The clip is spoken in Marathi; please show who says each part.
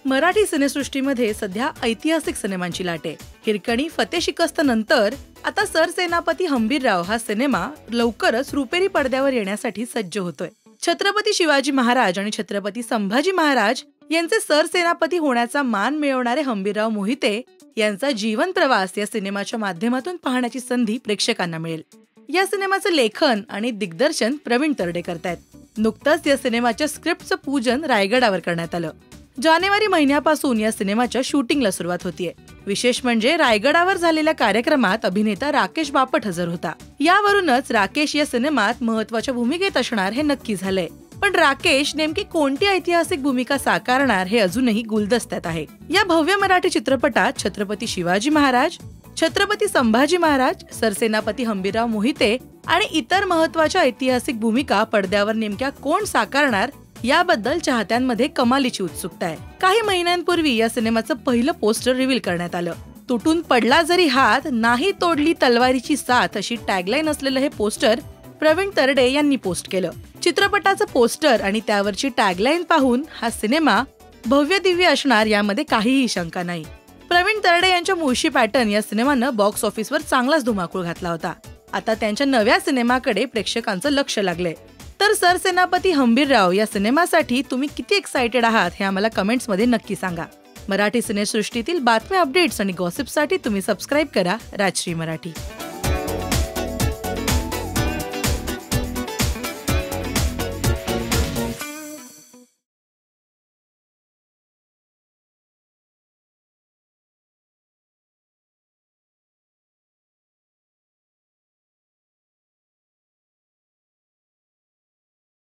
Speaker 1: मराठी सिनेसृष्टीमध्ये सध्या ऐतिहासिक सिनेमांची लाट आहे. हिरकणी फतेह शिकस्त नंतर आता सरसेनापती हंबीरराव हा सिनेमा लवकरच रुपेरी पडद्यावर येण्यासाठी सज्ज होतोय. छत्रपती शिवाजी महाराज आणि छत्रपती संभाजी महाराज यांचे सरसेनापती होण्याचा मान मिळवणारे हंबीरराव मोहिते यांचा जीवन प्रवास या सिनेमाच्या माध्यमातून पाहण्याची संधी प्रेक्षकांना मिळेल. या सिनेमाचं लेखन आणि दिग्दर्शन प्रवीण तरडे करतायत. नुकतंच या सिनेमाच्या स्क्रिप्टचं पूजन रायगडावर करण्यात आलं. जानेवारी महिन्यापासून या सिनेमाच्या शूटिंगला सुरुवात होतीये. विशेष म्हणजे रायगडावर झालेल्या कार्यक्रमात अभिनेता राकेश बापट हजर होता. यावरूनच राकेश या सिनेमात महत्त्वाच्या भूमिकेत असणार हे नक्की झालंय. पण राकेश नेमकी कोणती ऐतिहासिक भूमिका साकारणार हे अजूनही गुलदस्त्यात आहे. या भव्य मराठी चित्रपटात छत्रपती शिवाजी महाराज, छत्रपती संभाजी महाराज, सरसेनापती हंबीरराव मोहिते आणि इतर महत्त्वाच्या ऐतिहासिक भूमिका पडद्यावर नेमक्या कोण साकारणार याबद्दल चाहत्यांमध्ये कमालीची उत्सुकता आहे. काही महिन्यांपूर्वी या सिनेमाचं पहिलं पोस्टर रिव्हील करण्यात आलं. तुटून पडला जरी हात, नाही तोडली तलवारीची साथ अशी टॅगलाईन असलेलं हे पोस्टर प्रवीण तरडे यांनी पोस्ट केलं. चित्रपटाचं पोस्टर आणि त्यावरची टॅगलाईन पाहून हा सिनेमा भव्य दिव्य असणार यामध्ये काहीही शंका नाही. प्रवीण तरडे यांच्या मुळशी पॅटर्न या सिनेमानं बॉक्स ऑफिसवर चांगलाच धुमाकूळ घातला होता. आता त्यांच्या नव्या सिनेमाकडे प्रेक्षकांचं लक्ष लागलंय. तर सरसेनापती हंबीरराव या सिनेमासाठी तुम्ही किती एक्साइटेड आहात हे आम्हाला कमेंट्समध्ये नक्की सांगा. मराठी सिनेसृष्टीतील बातम्या, अपडेट्स आणि गॉसिपसाठी तुम्ही सबस्क्राईब करा राजश्री मराठी.